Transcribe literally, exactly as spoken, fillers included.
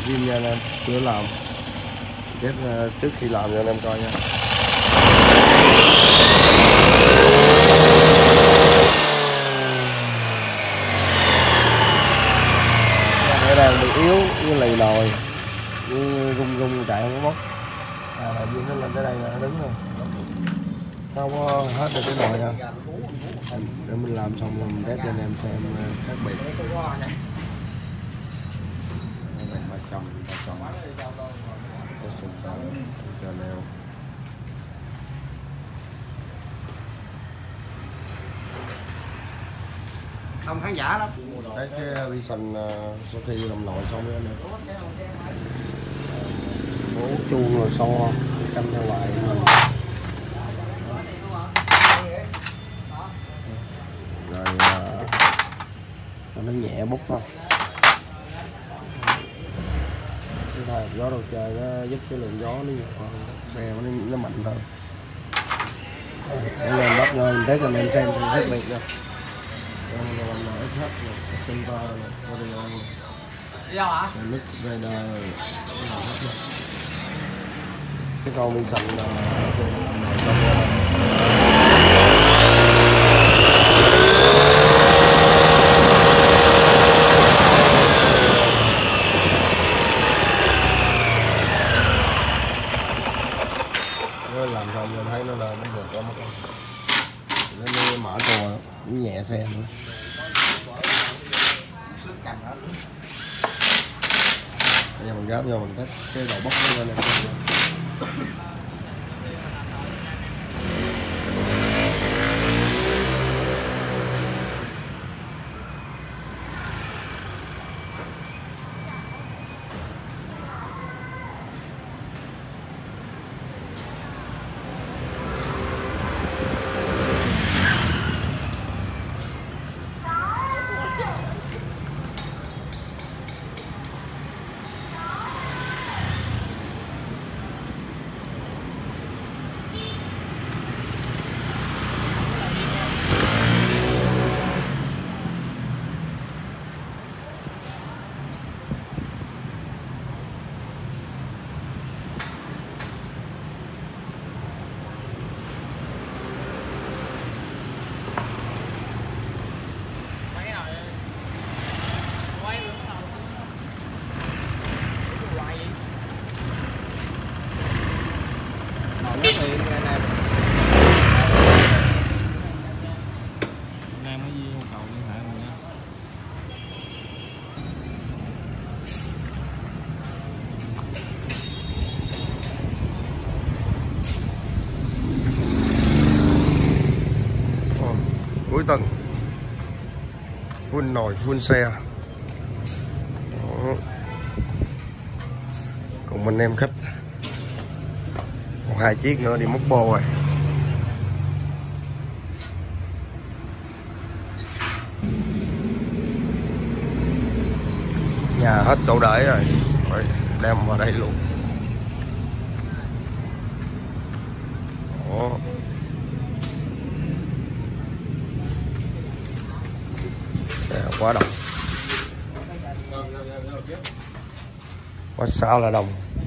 zin nha anh em, chưa làm. Test uh, trước khi làm cho anh em coi nha. Cái đang bị yếu như lầy lòi, như rung rung chạy không có bốc. À là zin nó lên tới đây là nó đứng rồi, không có hết được cái nồi nha. Để mình làm xong rồi mình test cho anh em xem khác biệt. Ba chồng ba chồng có sừng tàu cho neo. Đông khán giả lắm. Đấy cái Vision sau khi làm nồi xong rồi nè, bố chuông rồi xong canh theo lại mình. Rồi uh, nó nhẹ bút không. Cái thay gió đồ trời nó giúp cái lượng gió nó nhiều hơn, xe nó, nó mạnh hơn. Để lên bắt cho mình test cho mình xem khác biệt nha. Làm nồi ét hát này, Center này, Orion này. Đi đâu hả? Nước radar rồi. Cái con Vision là làm xong rồi thấy nó lên nó được lắm, nó mở cò nó nhẹ xe nữa. Bây giờ mình gáp vô mình test cái đầu bốc nó lên này. Cuối tuần full nồi full xe. Đó. Còn mình em khách còn hai chiếc nữa đi móc bô rồi. Nhà hết chỗ để rồi, rồi đem vào đây luôn. Đó. Quá đồng, quá sao là đồng.